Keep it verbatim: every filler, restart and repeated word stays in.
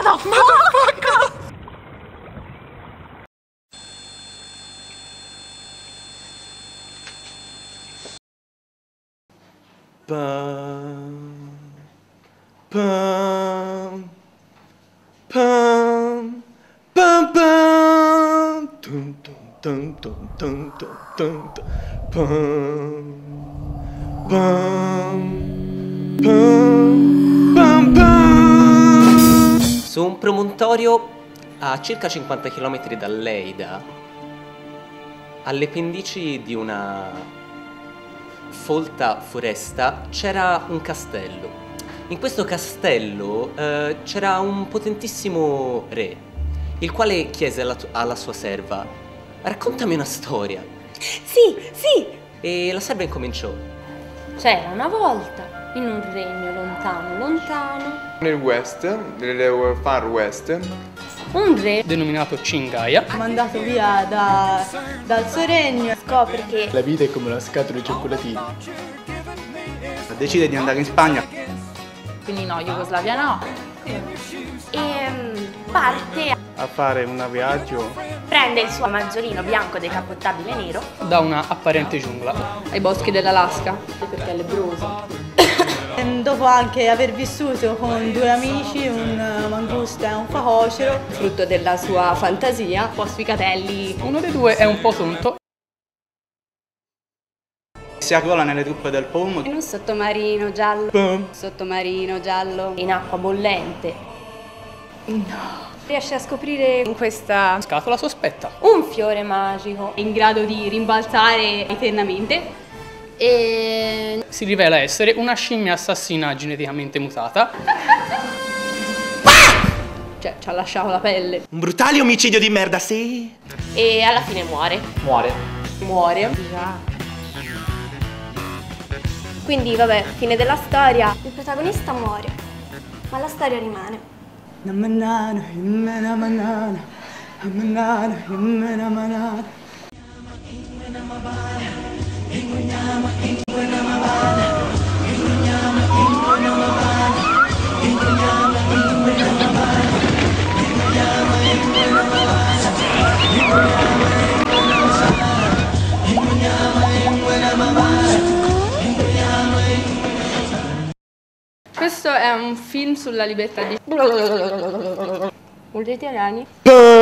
Motherfucker! Pam, pam, pam, pam, pam, tum, tum, tum, tum, tum, tum, tum, tum, pam, pam, pam, pam, pam. Su un promontorio a circa cinquanta chilometri dall'Eida, alle pendici di una folta foresta, c'era un castello. In questo castello eh, c'era un potentissimo re, il quale chiese alla, alla sua serva: raccontami una storia. Sì, sì! E la serva incominciò. C'era una volta, in un regno lontano, lontano, Nel west, nel far west, un re denominato Cingaya, mandato via da, dal suo regno, scopre che La vita è come una scatola di cioccolatini. Decide di andare in Spagna. Quindi no, Jugoslavia no. e parte, A fare un viaggio. prende il suo maggiolino bianco decappottabile nero, da una apparente giungla. Ai boschi dell'Alaska. perché è lebroso. E dopo anche aver vissuto con due amici, un mangusta e un facocero, Frutto della sua fantasia. Un po' sfigatelli. Uno dei due è un po' tonto. Si arruola nelle truppe del P O M. In un sottomarino giallo. pam, Sottomarino giallo. In acqua bollente. Riesce a scoprire in questa Scatola sospetta. Un fiore magico. in grado di rimbalzare eternamente. E Si rivela essere una scimmia assassina geneticamente mutata. Cioè, ci ha lasciato la pelle. Un brutale omicidio di merda, sì. e alla fine muore. Muore. Muore. Quindi vabbè, fine della storia. Il protagonista muore, ma la storia rimane. na manana, na manana, na manana, na manana. Questo è un film sulla libertà di... Ulteriori? pam.